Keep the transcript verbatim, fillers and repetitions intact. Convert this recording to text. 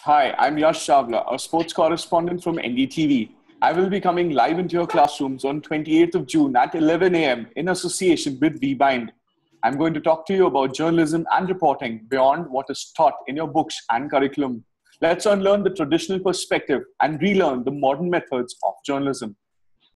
Hi, I'm Yash Chawla, a sports correspondent from N D T V. I will be coming live into your classrooms on twenty-eighth of June at eleven a m in association with VBind. I'm going to talk to you about journalism and reporting beyond what is taught in your books and curriculum. Let's unlearn the traditional perspective and relearn the modern methods of journalism.